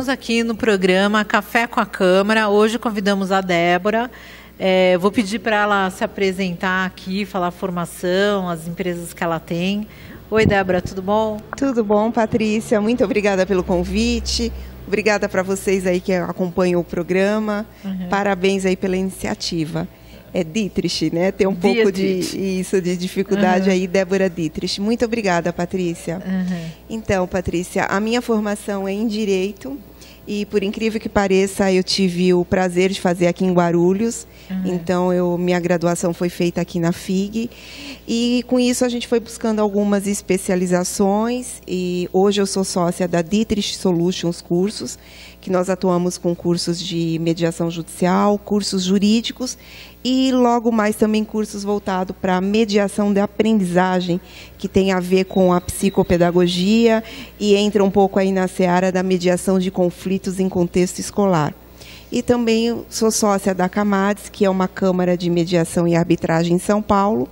Estamos aqui no programa Café com a Câmara. Hoje convidamos a Débora. Vou pedir para ela se apresentar aqui, falar a formação, as empresas que ela tem. Oi, Débora, tudo bom? Tudo bom, Patrícia. Muito obrigada pelo convite. Obrigada para vocês aí que acompanham o programa. Parabéns aí pela iniciativa. É Dietrich, né? Tem um pouco de dificuldade aí, Débora Dietrich. Muito obrigada, Patrícia. Então, Patrícia, a minha formação é em Direito e, por incrível que pareça, eu tive o prazer de fazer aqui em Guarulhos. Então, minha graduação foi feita aqui na FIG. E, com isso, a gente foi buscando algumas especializações. E hoje eu sou sócia da Dietrich Solutions Cursos, que nós atuamos com cursos de mediação judicial, cursos jurídicos e logo mais também cursos voltados para mediação de aprendizagem, que tem a ver com a psicopedagogia e entra um pouco aí na seara da mediação de conflitos em contexto escolar. E também sou sócia da CAMADES, que é uma Câmara de Mediação e Arbitragem em São Paulo.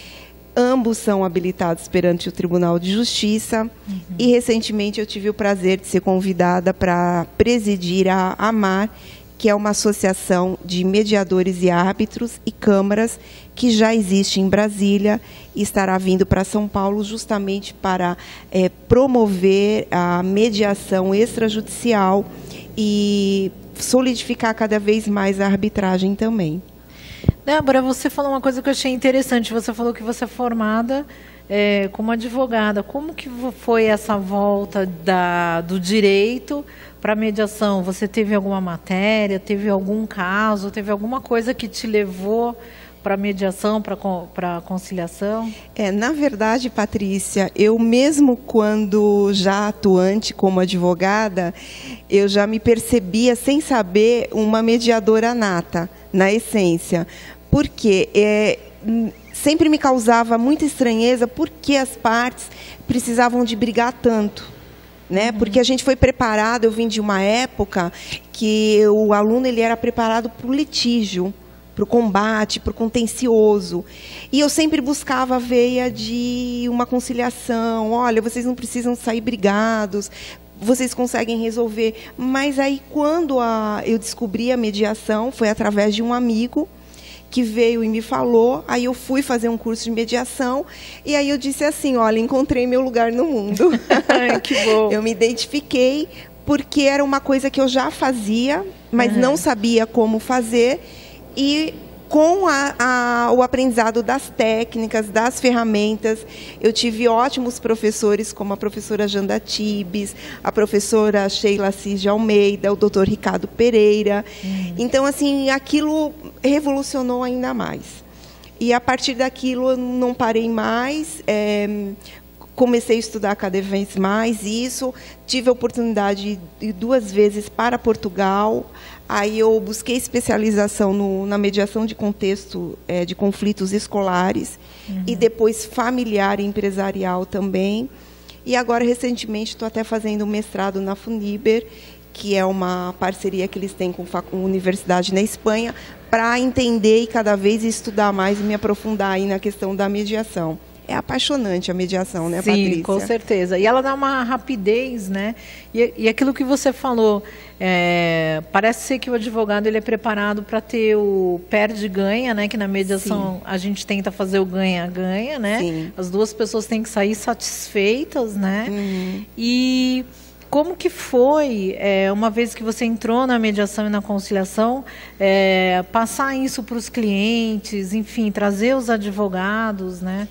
Ambos são habilitados perante o Tribunal de Justiça. E, recentemente, eu tive o prazer de ser convidada para presidir a AMAR, que é uma associação de mediadores e árbitros e câmaras que já existe em Brasília e estará vindo para São Paulo justamente para promover a mediação extrajudicial e solidificar cada vez mais a arbitragem também. Débora, você falou uma coisa que eu achei interessante. Você falou que você é formada como advogada. Como que foi essa volta do direito para a mediação? Você teve alguma matéria, teve algum caso, teve alguma coisa que te levou para a mediação, para a conciliação? Na verdade, Patrícia, eu mesmo quando já atuante como advogada, eu já me percebia, sem saber, uma mediadora nata, na essência. Porque sempre me causava muita estranheza porque as partes precisavam de brigar tanto. Porque a gente foi preparado, eu vim de uma época que o aluno ele era preparado para o litígio, para o combate, para o contencioso. E eu sempre buscava a veia de uma conciliação. Olha, vocês não precisam sair brigados, vocês conseguem resolver. Mas aí, quando eu descobri a mediação, foi através de um amigo que veio e me falou. Aí eu fui fazer um curso de mediação e aí eu disse assim, olha, encontrei meu lugar no mundo. Que bom. Eu me identifiquei porque era uma coisa que eu já fazia, mas não sabia como fazer. E com o aprendizado das técnicas, das ferramentas, eu tive ótimos professores, como a professora Janda Tibes, a professora Sheila Assis de Almeida, o doutor Ricardo Pereira. Então, assim, aquilo revolucionou ainda mais. E, a partir daquilo, eu não parei mais. Comecei a estudar cada vez mais isso, tive a oportunidade de ir 2 vezes para Portugal, aí eu busquei especialização na mediação de contexto de conflitos escolares e depois familiar e empresarial também. E agora, recentemente, estou até fazendo um mestrado na FUNIBER, que é uma parceria que eles têm com a universidade na Espanha, para entender e cada vez estudar mais e me aprofundar aí na questão da mediação. É apaixonante a mediação, né, Patrícia? Sim, com certeza. E ela dá uma rapidez, né? E aquilo que você falou, parece ser que o advogado ele é preparado para ter o perde-ganha, né? Que na mediação a gente tenta fazer o ganha-ganha, né? Sim. As duas pessoas têm que sair satisfeitas, né? E como que foi, uma vez que você entrou na mediação e na conciliação, passar isso para os clientes, enfim, trazer os advogados, né?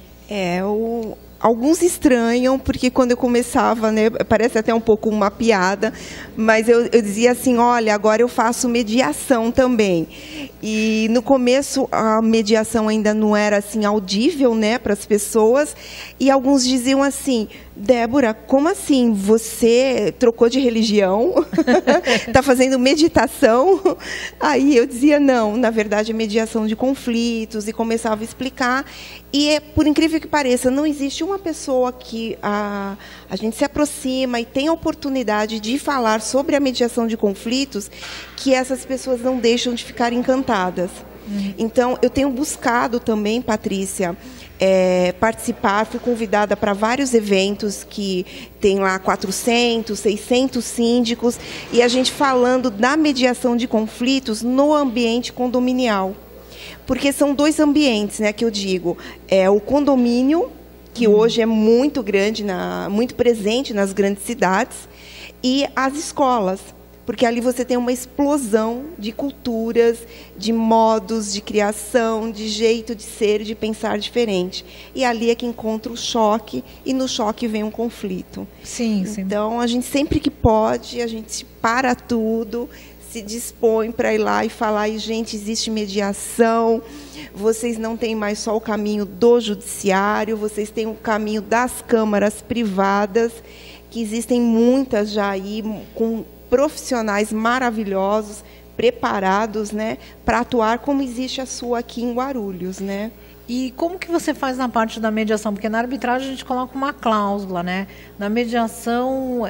Alguns estranham, porque quando eu começava, né, parece até um pouco uma piada, mas eu dizia assim, olha, agora eu faço mediação também. E no começo a mediação ainda não era assim audível, né, para as pessoas, e alguns diziam assim, Débora, como assim? Você trocou de religião? Está fazendo meditação? Aí eu dizia, não, na verdade é mediação de conflitos, e começava a explicar. E, por incrível que pareça, não existe uma pessoa que a gente se aproxima e tem a oportunidade de falar sobre a mediação de conflitos que essas pessoas não deixam de ficar encantadas. Então, eu tenho buscado também, Patrícia, participar, fui convidada para vários eventos que tem lá 400, 600 síndicos, e a gente falando da mediação de conflitos no ambiente condominial. Porque são dois ambientes, né, que eu digo. É o condomínio, que hoje é muito grande, muito presente nas grandes cidades, e as escolas. Porque ali você tem uma explosão de culturas, de modos de criação, de jeito de ser, de pensar diferente. E ali é que encontra o choque, e no choque vem um conflito. Sim, sim. Então, a gente sempre que pode, a gente para tudo, se dispõe para ir lá e falar, e, gente, existe mediação, vocês não têm mais só o caminho do judiciário, vocês têm o caminho das câmaras privadas, que existem muitas já aí, com profissionais maravilhosos, preparados, né, para atuar como existe a sua aqui em Guarulhos, né? E como que você faz na parte da mediação? Porque na arbitragem a gente coloca uma cláusula, né? Na mediação,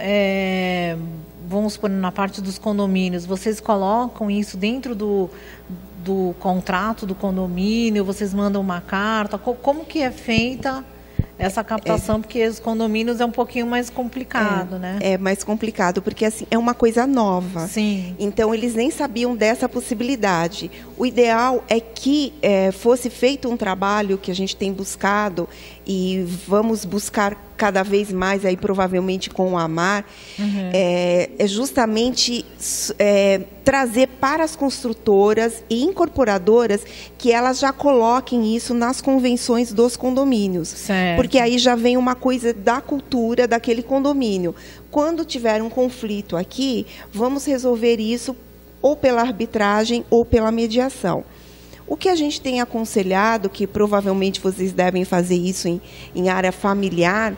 vamos supor, na parte dos condomínios, vocês colocam isso dentro do contrato do condomínio, vocês mandam uma carta, como que é feita essa captação? Porque os condomínios é um pouquinho mais complicado, né? É mais complicado, porque assim, é uma coisa nova. Sim. Então, eles nem sabiam dessa possibilidade. O ideal é que fosse feito um trabalho que a gente tem buscado, e vamos buscar cada vez mais, aí provavelmente com o AMAR, é justamente trazer para as construtoras e incorporadoras que elas já coloquem isso nas convenções dos condomínios. Certo. Porque aí já vem uma coisa da cultura daquele condomínio. Quando tiver um conflito aqui, vamos resolver isso ou pela arbitragem ou pela mediação. O que a gente tem aconselhado, que provavelmente vocês devem fazer isso em área familiar,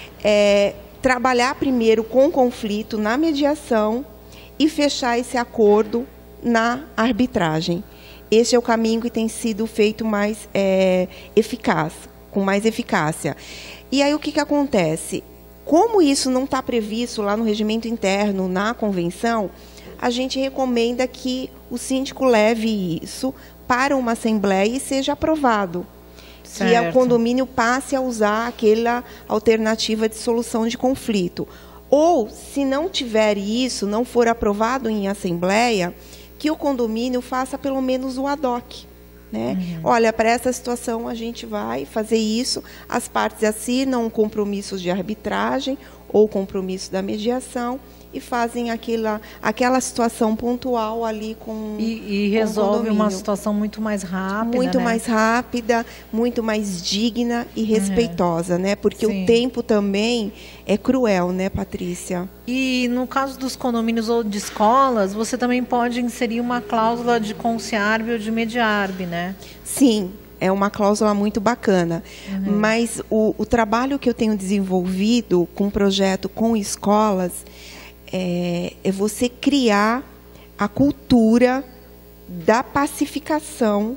é trabalhar primeiro com o conflito na mediação e fechar esse acordo na arbitragem. Esse é o caminho que tem sido feito mais eficaz, com mais eficácia. E aí o que acontece? Como isso não está previsto lá no regimento interno, na convenção, a gente recomenda que o síndico leve isso para uma assembleia e seja aprovado. Certo. Que o condomínio passe a usar aquela alternativa de solução de conflito. Ou, se não tiver isso, não for aprovado em assembleia, que o condomínio faça pelo menos o ad hoc. Né? Olha, para essa situação a gente vai fazer isso, as partes assinam compromissos de arbitragem ou compromisso da mediação, e fazem aquela situação pontual ali com E resolve uma situação muito mais rápida. Muito, né? mais rápida, muito mais digna e respeitosa, né? Porque Sim. O tempo também é cruel, né, Patrícia? E no caso dos condomínios ou de escolas, você também pode inserir uma cláusula de conciarbe ou de mediarbe, né? Sim. É uma cláusula muito bacana, mas o trabalho que eu tenho desenvolvido com o projeto com escolas é você criar a cultura da pacificação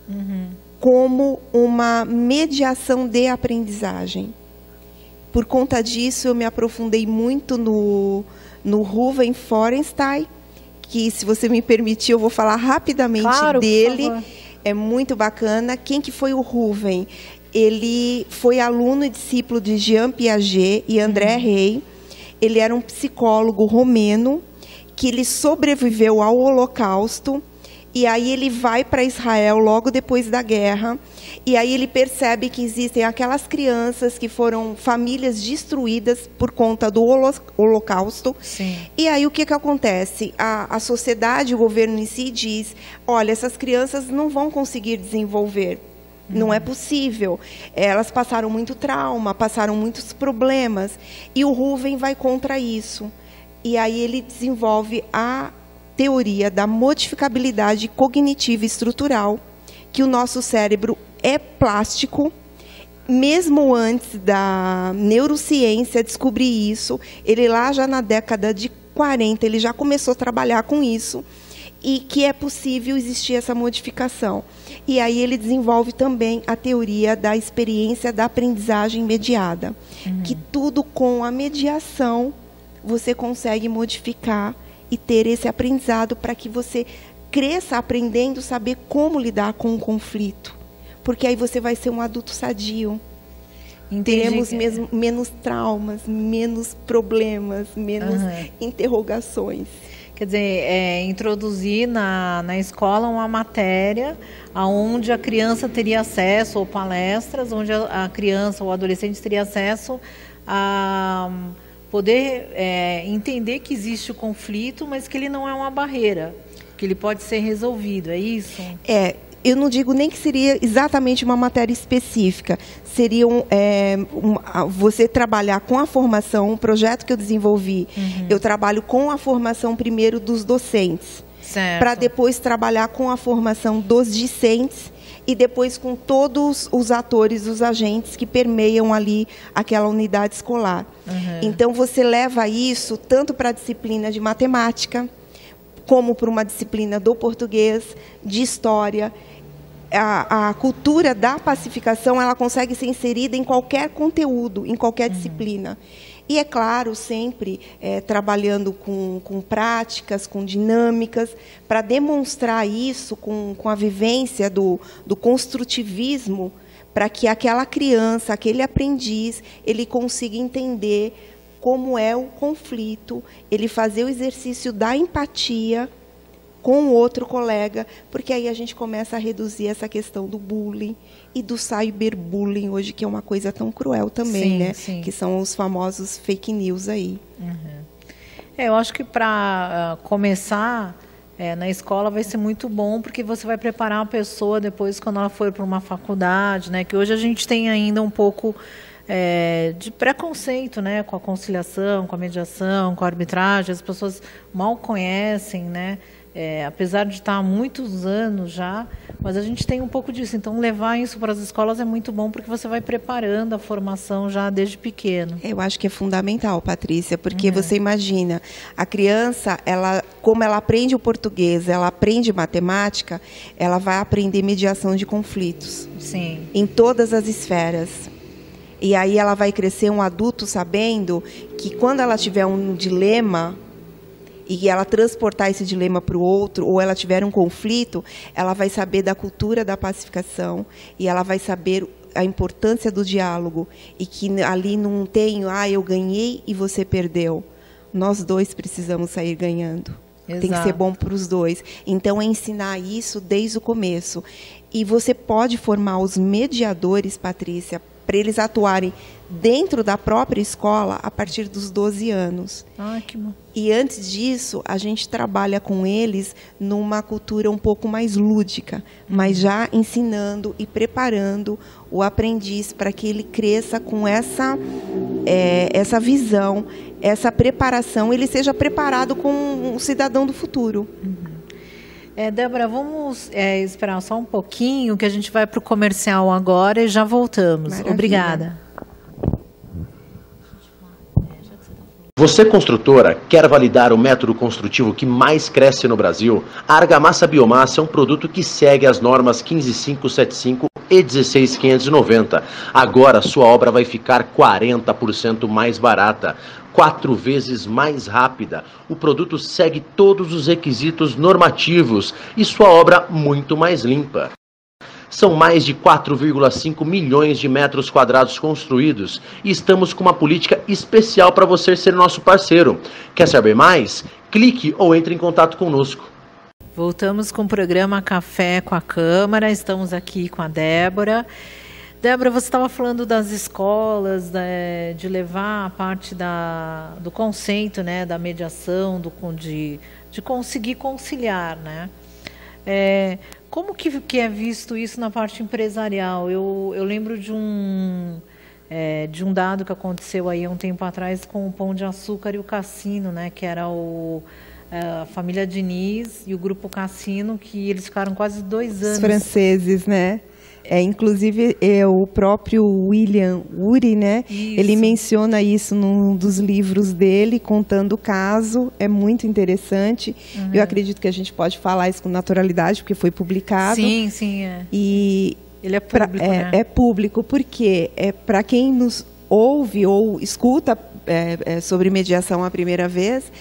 como uma mediação de aprendizagem. Por conta disso, eu me aprofundei muito no Ruven Forenstein, que, se você me permitir, eu vou falar rapidamente dele. Por favor. É muito bacana. Quem que foi o Ruven? Ele foi aluno e discípulo de Jean Piaget e André Rey. Ele era um psicólogo romeno que ele sobreviveu ao Holocausto, e aí ele vai para Israel logo depois da guerra, e aí ele percebe que existem aquelas crianças que foram famílias destruídas por conta do Holocausto. Sim. E aí o que acontece? A sociedade, o governo em si diz, olha, essas crianças não vão conseguir desenvolver. Não é possível. Elas passaram muito trauma, passaram muitos problemas. E o Ruven vai contra isso. E aí ele desenvolve a teoria da modificabilidade cognitiva e estrutural, que o nosso cérebro é plástico. Mesmo antes da neurociência descobrir isso, ele lá já na década de 40, ele já começou a trabalhar com isso. E que é possível existir essa modificação. E aí ele desenvolve também a teoria da experiência da aprendizagem mediada, que tudo com a mediação você consegue modificar e ter esse aprendizado para que você cresça aprendendo a saber como lidar com o conflito. Porque aí você vai ser um adulto sadio. Teremos menos traumas, menos problemas, menos interrogações. Quer dizer, introduzir na escola uma matéria onde a criança teria acesso, ou palestras, onde a criança ou adolescente teria acesso a poder entender que existe o conflito, mas que ele não é uma barreira, que ele pode ser resolvido, é isso? Eu não digo nem que seria exatamente uma matéria específica. Seria você trabalhar com a formação, um projeto que eu desenvolvi, eu trabalho com a formação primeiro dos docentes, para depois trabalhar com a formação dos discentes e depois com todos os atores, os agentes que permeiam ali aquela unidade escolar. Então, você leva isso tanto para a disciplina de matemática, como para uma disciplina do português, de história. A cultura da pacificação, ela consegue ser inserida em qualquer conteúdo, em qualquer disciplina. E, é claro, sempre trabalhando com práticas, com dinâmicas, para demonstrar isso com a vivência do construtivismo, para que aquela criança, aquele aprendiz, ele consiga entender como é o conflito, ele fazer o exercício da empatia com o outro colega, porque aí a gente começa a reduzir essa questão do bullying e do cyberbullying hoje, que é uma coisa tão cruel também, né? Sim. Que são os famosos fake news aí. Eu acho que para começar na escola vai ser muito bom, porque você vai preparar a pessoa depois quando ela for para uma faculdade, né? Que hoje a gente tem ainda um pouco de preconceito, né? Com a conciliação, com a mediação, com a arbitragem, as pessoas mal conhecem, né? Apesar de estar há muitos anos já, mas a gente tem um pouco disso. Então, levar isso para as escolas é muito bom, porque você vai preparando a formação já desde pequeno. Eu acho que é fundamental, Patrícia, porque você imagina, a criança, como ela aprende o português, ela aprende matemática, ela vai aprender mediação de conflitos. Sim. Em todas as esferas. E aí ela vai crescer um adulto sabendo que quando ela tiver um dilema e ela transportar esse dilema para o outro, ou ela tiver um conflito, ela vai saber da cultura da pacificação e ela vai saber a importância do diálogo e que ali não tem, eu ganhei e você perdeu. Nós dois precisamos sair ganhando. Exato. Tem que ser bom para os dois. Então, ensinar isso desde o começo. E você pode formar os mediadores, Patrícia, para eles atuarem dentro da própria escola a partir dos 12 anos. Que bom. E antes disso, a gente trabalha com eles numa cultura um pouco mais lúdica, mas já ensinando e preparando o aprendiz para que ele cresça com essa visão, essa preparação, ele seja preparado como um cidadão do futuro. Débora, vamos esperar só um pouquinho, que a gente vai para o comercial agora e já voltamos. Maravilha. Obrigada. Você, construtora, quer validar o método construtivo que mais cresce no Brasil? A Argamassa Biomassa é um produto que segue as normas 15575 e 16590. Agora, sua obra vai ficar 40% mais barata. 4 vezes mais rápida. O produto segue todos os requisitos normativos e sua obra muito mais limpa. São mais de 4,5 milhões de metros quadrados construídos e estamos com uma política especial para você ser nosso parceiro. Quer saber mais? Clique ou entre em contato conosco. Voltamos com o programa Café com a Câmara. Estamos aqui com a Débora. Débora, você estava falando das escolas, de levar a parte do conceito, né, da mediação, de conseguir conciliar, né? Como que é visto isso na parte empresarial? Eu lembro de um dado que aconteceu aí há um tempo atrás com o Pão de Açúcar e o Cassino, né, que era a família Diniz e o Grupo Cassino, que eles ficaram quase 2 anos. Os franceses, né? Inclusive, o próprio William Ury, né? Isso. Ele menciona isso num dos livros dele, contando o caso. É muito interessante. Eu acredito que a gente pode falar isso com naturalidade, porque foi publicado. Sim. E ele é público, né? É público, porque para quem nos ouve ou escuta sobre mediação a primeira vez,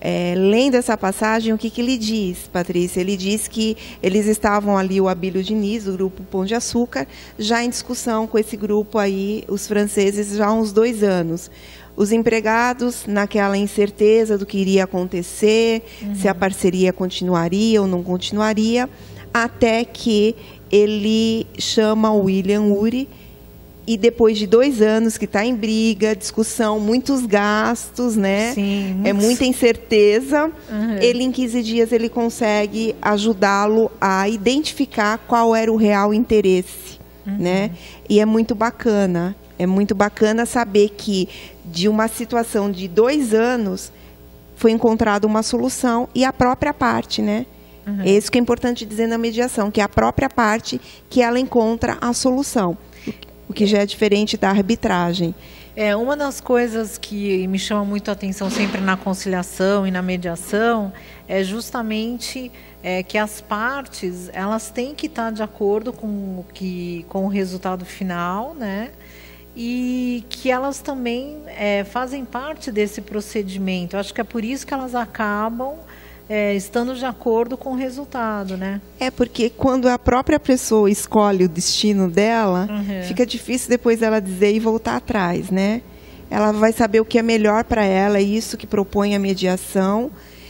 lendo essa passagem, o que ele diz, Patrícia? Ele diz que eles estavam ali, o Abílio Diniz, do grupo Pão de Açúcar, já em discussão com esse grupo aí, os franceses, já há uns 2 anos. Os empregados, naquela incerteza do que iria acontecer, se a parceria continuaria ou não continuaria, até que ele chama o William Ury, e depois de 2 anos que está em briga, discussão, muitos gastos, né? Sim, muita incerteza. Ele, em 15 dias, ele consegue ajudá-lo a identificar qual era o real interesse, né? E é muito bacana saber que de uma situação de 2 anos foi encontrada uma solução e a própria parte, né? É isso que é importante dizer na mediação, que é a própria parte que ela encontra a solução. O que já é diferente da arbitragem. Uma das coisas que me chama muito a atenção sempre na conciliação e na mediação é justamente que as partes elas têm que estar de acordo com o resultado final, né? E que elas também fazem parte desse procedimento. Eu acho que é por isso que elas acabam estando de acordo com o resultado, né? Porque quando a própria pessoa escolhe o destino dela, fica difícil depois ela dizer e voltar atrás, né? Ela vai saber o que é melhor para ela, é isso que propõe a mediação.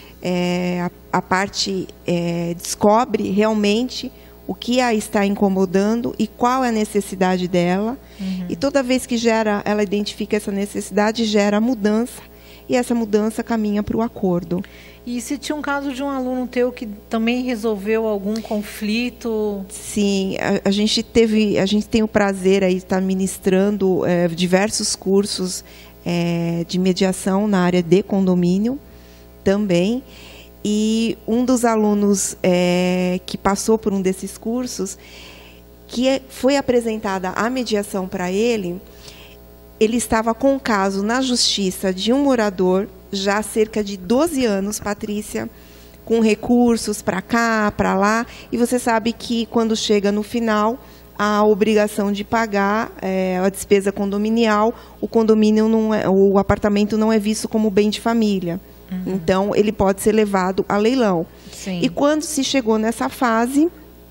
A parte descobre realmente o que a está incomodando e qual é a necessidade dela. E toda vez que ela identifica essa necessidade, gera mudança. E essa mudança caminha para o acordo. E se tinha um caso de um aluno teu que também resolveu algum conflito? Sim, a gente tem o prazer aí de estar ministrando diversos cursos de mediação na área de condomínio também. E um dos alunos que passou por um desses cursos, que foi apresentada a mediação para ele estava com um caso na justiça de um morador já há cerca de 12 anos, Patrícia, com recursos para cá, para lá, e você sabe que quando chega no final, a obrigação de pagar a despesa condominial, o apartamento não é visto como bem de família. Então, ele pode ser levado a leilão. Sim. E quando se chegou nessa fase,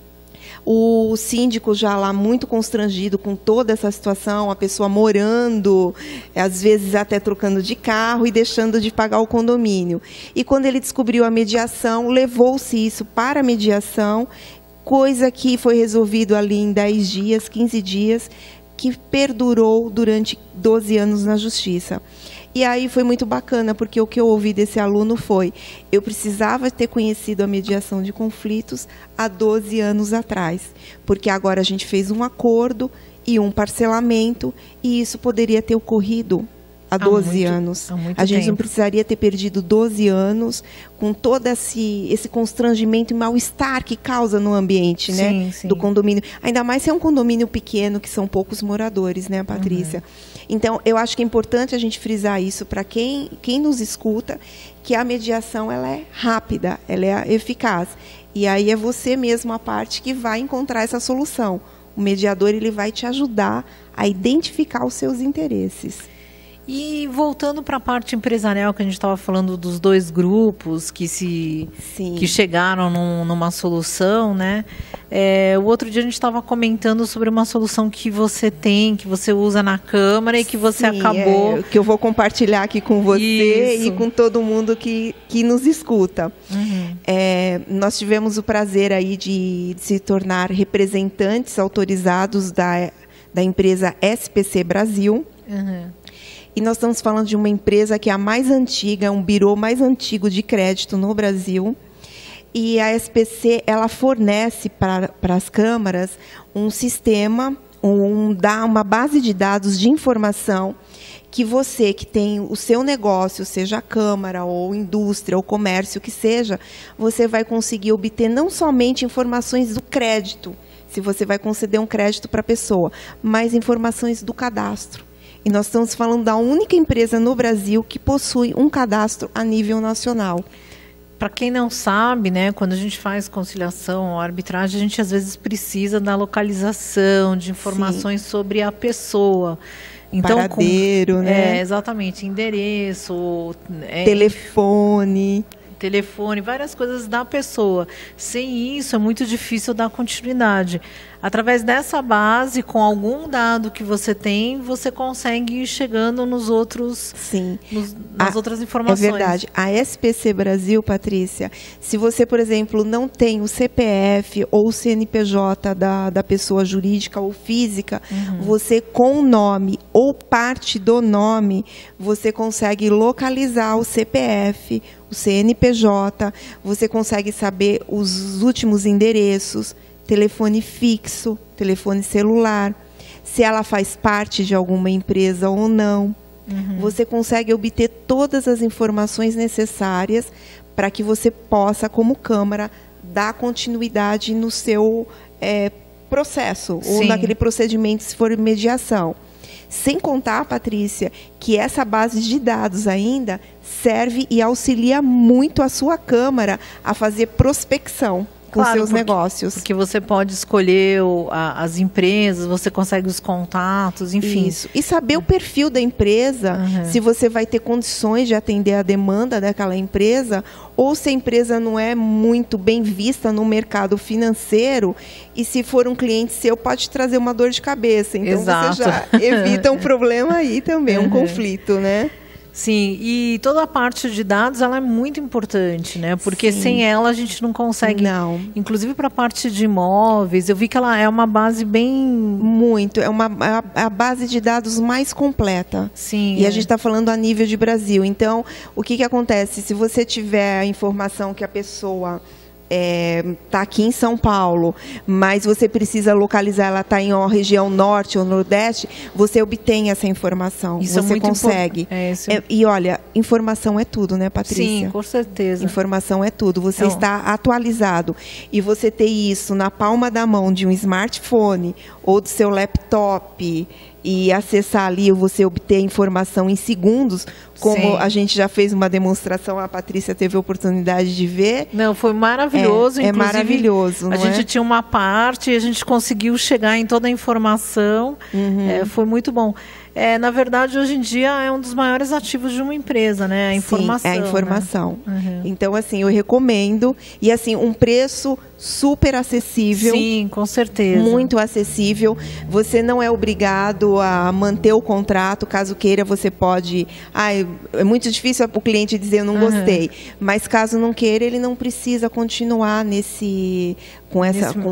o síndico já lá muito constrangido com toda essa situação, a pessoa morando, às vezes até trocando de carro e deixando de pagar o condomínio. E quando ele descobriu a mediação, levou-se isso para a mediação, coisa que foi resolvido ali em 10 dias, 15 dias, que perdurou durante 12 anos na justiça. E aí foi muito bacana, porque o que eu ouvi desse aluno foi: eu precisava ter conhecido a mediação de conflitos há 12 anos atrás, porque agora a gente fez um acordo e um parcelamento, e isso poderia ter ocorrido há 12 anos. A gente não precisaria ter perdido 12 anos com todo esse constrangimento e mal-estar que causa no ambiente, né, do condomínio. Ainda mais se é um condomínio pequeno, que são poucos moradores, né, Patrícia? Então, eu acho que é importante a gente frisar isso para quem nos escuta, que a mediação ela é rápida, ela é eficaz. E aí é você mesmo a parte que vai encontrar essa solução. O mediador ele vai te ajudar a identificar os seus interesses. E voltando para a parte empresarial, que a gente estava falando dos 2 grupos que chegaram numa solução, né? O outro dia a gente estava comentando sobre uma solução que você tem, que você usa na Câmara e que você acabou... que eu vou compartilhar aqui com você e com todo mundo que nos escuta. Nós tivemos o prazer aí de se tornar representantes autorizados da empresa SPC Brasil. E nós estamos falando de uma empresa que é a mais antiga, é um birô mais antigo de crédito no Brasil. E a SPC, ela fornece para as câmaras um sistema, dá uma base de dados de informação que você que tem o seu negócio, seja a câmara ou indústria ou comércio, que seja, você vai conseguir obter não somente informações do crédito, se você vai conceder um crédito para a pessoa, mas informações do cadastro. E nós estamos falando da única empresa no Brasil que possui um cadastro a nível nacional. Para quem não sabe, né, quando a gente faz conciliação ou arbitragem, a gente às vezes precisa da localização, de informações sobre a pessoa. Então, paradeiro, né? Exatamente, endereço, telefone, várias coisas da pessoa. Sem isso, é muito difícil dar continuidade. Através dessa base, com algum dado que você tem, você consegue ir chegando nos outros, nas outras informações. É verdade. A SPC Brasil, Patrícia, se você, por exemplo, não tem o CPF ou o CNPJ da pessoa jurídica ou física, você, com o nome ou parte do nome, você consegue localizar o CPF, o CNPJ, você consegue saber os últimos endereços, telefone fixo, telefone celular, se ela faz parte de alguma empresa ou não. Você consegue obter todas as informações necessárias para que você possa, como Câmara, dar continuidade no seu processo, ou naquele procedimento, se for mediação. Sem contar, Patrícia, que essa base de dados ainda serve e auxilia muito a sua Câmara a fazer prospecção com seus negócios. Porque você pode escolher as empresas, você consegue os contatos, enfim. Isso. E saber o perfil da empresa, se você vai ter condições de atender a demanda daquela empresa, ou se a empresa não é muito bem vista no mercado financeiro, e se for um cliente seu, pode trazer uma dor de cabeça. Então, você já evita um problema aí também, um conflito, né? Sim, e toda a parte de dados, ela é muito importante, né? Porque sem ela a gente não consegue... Não. Inclusive para a parte de imóveis, eu vi que ela é uma base bem... Muito, é a base de dados mais completa. Sim. E a gente está falando a nível de Brasil. Então, o que acontece? Se você tiver a informação que a pessoa... está aqui em São Paulo, mas você precisa localizar, ela está em uma região norte ou nordeste, você obtém essa informação. Isso você consegue. E olha, informação é tudo, né, Patrícia? Sim, com certeza. Informação é tudo. Você está atualizado. E você ter isso na palma da mão de um smartphone ou do seu laptop e acessar ali, você obter informação em segundos, como a gente já fez uma demonstração, a Patrícia teve a oportunidade de ver. Não, foi maravilhoso. É maravilhoso, não a gente tinha uma parte e a gente conseguiu chegar em toda a informação. Foi muito bom. Na verdade, hoje em dia é um dos maiores ativos de uma empresa, né? A informação. Sim, é a informação. Né? Então, assim, eu recomendo. E, assim, um preço super acessível. Sim, com certeza. Muito acessível. Você não é obrigado a manter o contrato. Caso queira, você pode... é muito difícil o cliente dizer, eu não gostei. Mas, caso não queira, ele não precisa continuar com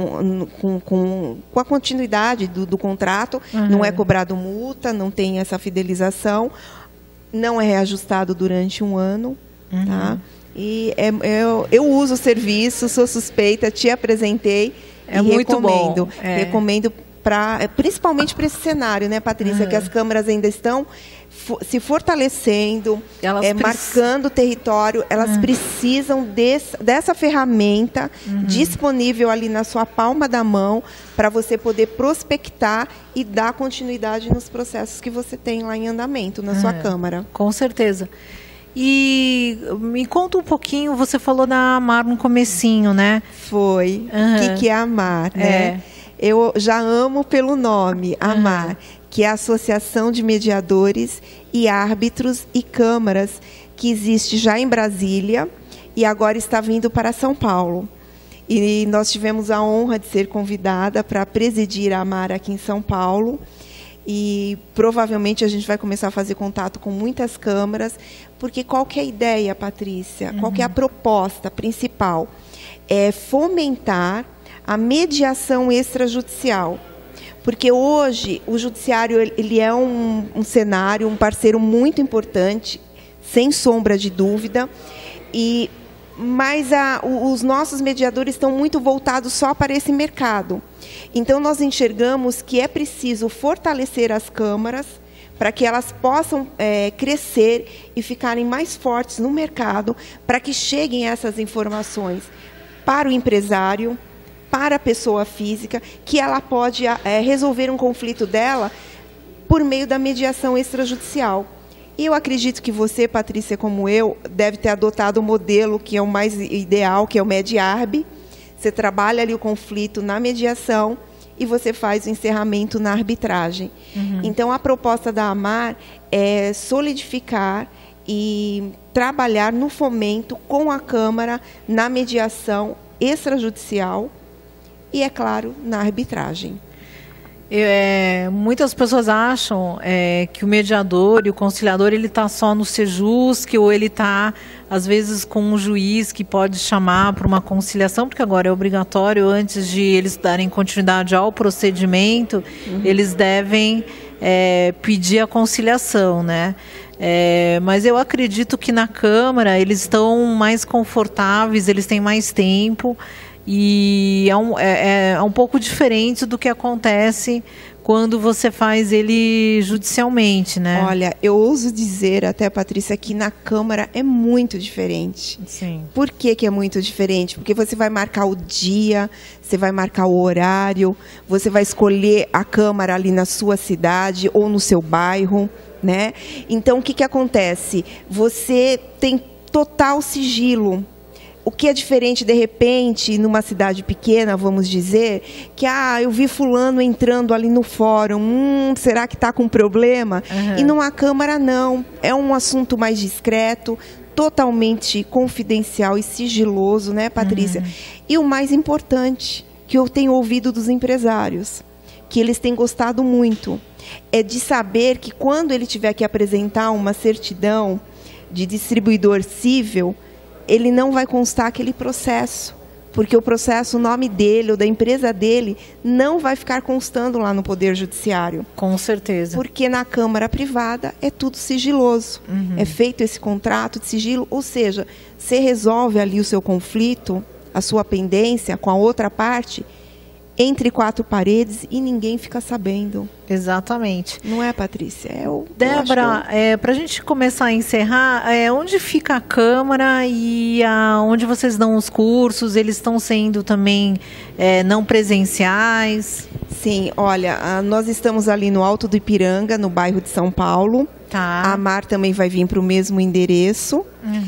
a continuidade do contrato. Não é cobrado multa, não tem essa fidelização, não é reajustado durante um ano, tá? E eu uso o serviço, sou suspeita, te apresentei e muito recomendo. Bom. Recomendo principalmente para esse cenário, né, Patrícia, que as câmaras ainda estão se fortalecendo, marcando o território, elas precisam dessa ferramenta disponível ali na sua palma da mão para você poder prospectar e dar continuidade nos processos que você tem lá em andamento na sua Câmara. Com certeza. E me conta um pouquinho, você falou da AMAR no comecinho, né? Foi. O que é a AMAR, né? Eu já amo pelo nome, AMAR, que é a Associação de Mediadores e Árbitros e Câmaras, que existe já em Brasília e agora está vindo para São Paulo. E nós tivemos a honra de ser convidada para presidir a AMAR aqui em São Paulo. E provavelmente a gente vai começar a fazer contato com muitas câmaras, porque qual que é a ideia, Patrícia? Qual que é a proposta principal? É fomentar a mediação extrajudicial. Porque hoje o judiciário ele é um cenário, um parceiro muito importante, sem sombra de dúvida, mas os nossos mediadores estão muito voltados só para esse mercado. Então, nós enxergamos que é preciso fortalecer as câmaras para que elas possam crescer e ficarem mais fortes no mercado, para que cheguem essas informações para o empresário, para a pessoa física, que ela pode resolver um conflito dela por meio da mediação extrajudicial. E eu acredito que você, Patrícia, como eu, deve ter adotado o modelo que é o mais ideal, que é o Mediarb. Você trabalha ali o conflito na mediação e você faz o encerramento na arbitragem. Então, a proposta da AMAR é solidificar e trabalhar no fomento com a Câmara na mediação extrajudicial e, é claro, na arbitragem. Muitas pessoas acham que o mediador e o conciliador ele está só no Sejusc, ou ele está, às vezes, com um juiz que pode chamar para uma conciliação, porque agora é obrigatório, antes de eles darem continuidade ao procedimento, eles devem pedir a conciliação, né? Mas eu acredito que na Câmara eles estão mais confortáveis, eles têm mais tempo, e é um pouco diferente do que acontece quando você faz ele judicialmente, né? Olha, eu ouso dizer até, Patrícia, que na Câmara é muito diferente. Sim. Por que é muito diferente? Porque você vai marcar o dia, você vai marcar o horário, você vai escolher a Câmara ali na sua cidade ou no seu bairro, né? Então, o que acontece? Você tem total sigilo. O que é diferente, de repente, numa cidade pequena, vamos dizer, que eu vi fulano entrando ali no fórum, será que está com problema? E numa Câmara, não. É um assunto mais discreto, totalmente confidencial e sigiloso, né, Patrícia? E o mais importante, que eu tenho ouvido dos empresários, que eles têm gostado muito, é de saber que quando ele tiver que apresentar uma certidão de distribuidor cível, ele não vai constar aquele processo, porque o processo, o nome dele ou da empresa dele, não vai ficar constando lá no Poder Judiciário. Com certeza. Porque na Câmara privada é tudo sigiloso. É feito esse contrato de sigilo, ou seja, você resolve ali o seu conflito, a sua pendência com a outra parte, entre quatro paredes e ninguém fica sabendo. Exatamente. Não é, Patrícia? Débora, para a gente começar a encerrar, onde fica a Câmara e onde vocês dão os cursos? Eles estão sendo também não presenciais? Sim, olha, nós estamos ali no Alto do Ipiranga, no bairro de São Paulo. Tá. A AMAR também vai vir para o mesmo endereço.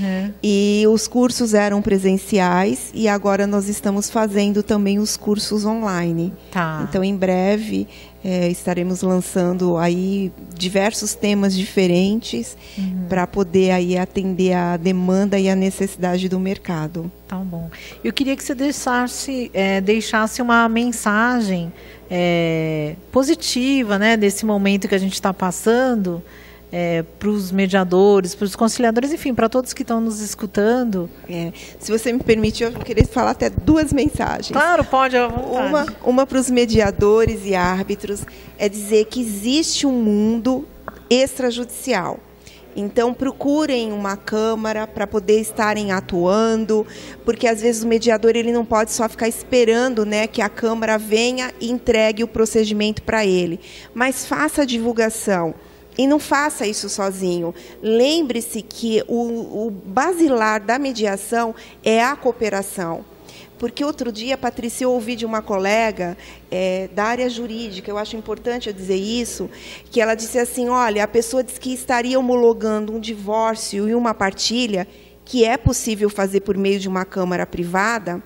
E os cursos eram presenciais e agora nós estamos fazendo também os cursos online. Tá. Então, em breve, estaremos lançando aí diversos temas diferentes para poder aí atender a demanda e a necessidade do mercado. Tá bom. Eu queria que você deixasse uma mensagem positiva, né, desse momento que a gente está passando, para os mediadores, para os conciliadores, enfim, para todos que estão nos escutando. Se você me permite, eu queria falar até duas mensagens. Claro, pode, à vontade. Uma para os mediadores e árbitros é dizer que existe um mundo extrajudicial. Então, procurem uma Câmara para poder estarem atuando, porque às vezes o mediador ele não pode só ficar esperando, né, que a Câmara venha e entregue o procedimento para ele. Mas faça a divulgação. E não faça isso sozinho. Lembre-se que o basilar da mediação é a cooperação. Porque outro dia, Patrícia, eu ouvi de uma colega da área jurídica, eu acho importante eu dizer isso, que ela disse assim, olha, a pessoa disse que estaria homologando um divórcio e uma partilha, que é possível fazer por meio de uma Câmara privada,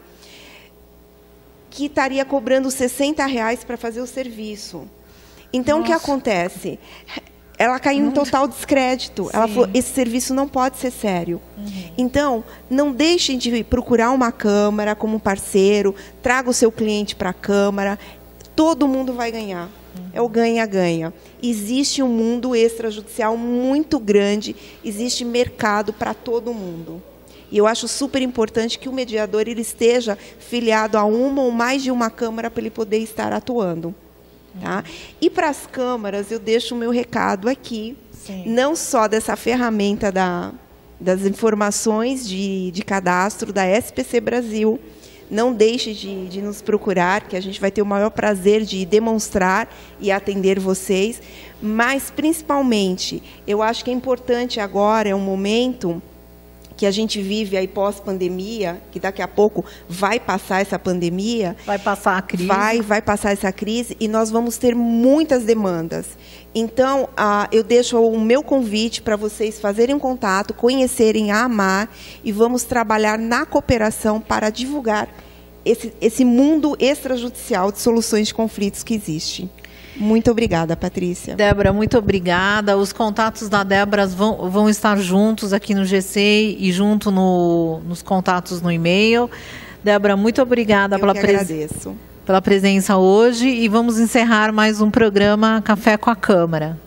que estaria cobrando R$60 para fazer o serviço. Então, o que acontece? Ela caiu em total descrédito. Sim. Ela falou, esse serviço não pode ser sério. Então, não deixem de procurar uma Câmara como parceiro, traga o seu cliente para a Câmara, todo mundo vai ganhar. É o ganha-ganha. Existe um mundo extrajudicial muito grande, existe mercado para todo mundo. E eu acho super importante que o mediador ele esteja filiado a uma ou mais de uma Câmara para ele poder estar atuando. Tá? E para as câmaras, eu deixo o meu recado aqui, não só dessa ferramenta das informações de cadastro da SPC Brasil. Não deixe de nos procurar, que a gente vai ter o maior prazer de demonstrar e atender vocês. Mas, principalmente, eu acho que é importante agora, é um momento que a gente vive aí pós-pandemia, que daqui a pouco vai passar essa pandemia. Vai passar a crise. Vai passar essa crise e nós vamos ter muitas demandas. Então, eu deixo o meu convite para vocês fazerem contato, conhecerem a AMAR e vamos trabalhar na cooperação para divulgar esse mundo extrajudicial de soluções de conflitos que existe. Muito obrigada, Patrícia. Débora, muito obrigada. Os contatos da Débora vão estar juntos aqui no GC e junto nos contatos no e-mail. Débora, muito obrigada pela presença hoje e vamos encerrar mais um programa Café com a Câmara.